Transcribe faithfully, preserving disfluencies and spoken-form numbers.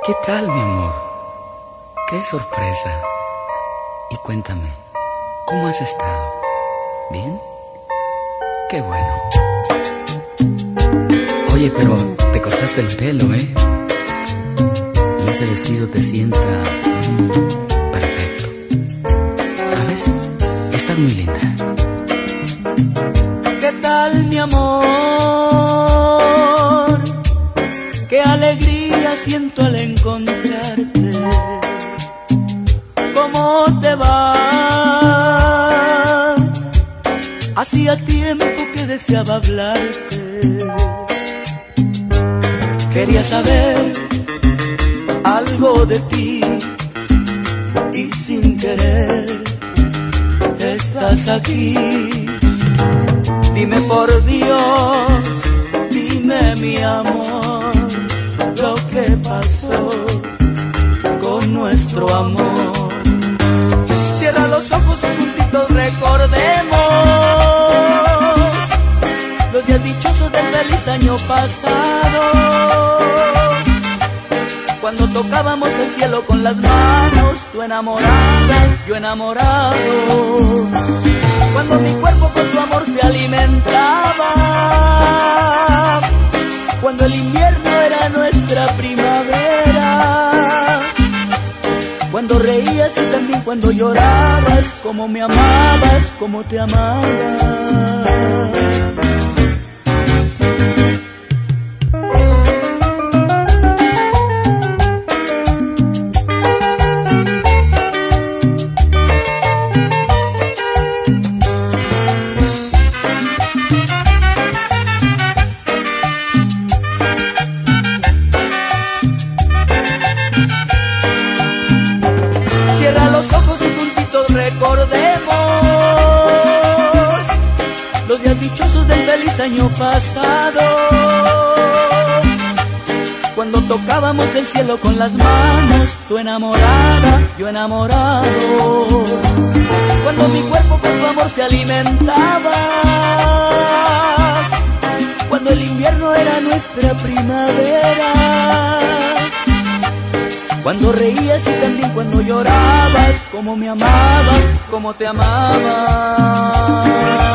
¿Qué tal, mi amor? ¡Qué sorpresa! Y cuéntame, ¿cómo has estado? ¿Bien? ¡Qué bueno! Oye, pero te cortaste el pelo, ¿eh? Y ese vestido te sienta mm, perfecto. ¿Sabes? Estás muy linda. ¿Qué tal, mi amor? Qué alegría siento al encontrarte. ¿Cómo te va? Hacía tiempo que deseaba hablarte. Quería saber algo de ti y sin querer estás aquí. Dime por Dios, dime mi amor, lo que pasó con nuestro amor. Cierra los ojos y juntitos recordemos los días dichosos del feliz año pasado, cuando tocábamos el cielo con las manos, tú enamorada, yo enamorado, cuando mi cuerpo con tu amor se alimentaba, cuando el invierno era nuestra primavera, cuando reías y también cuando llorabas, como me amabas, como te amaba. Recordemos los días dichosos del feliz año pasado, cuando tocábamos el cielo con las manos, tú enamorada, yo enamorado, cuando mi cuerpo con tu amor se alimentaba, cuando el invierno era nuestra primavera, cuando reías y también cuando llorabas, como me amabas, como te amaba.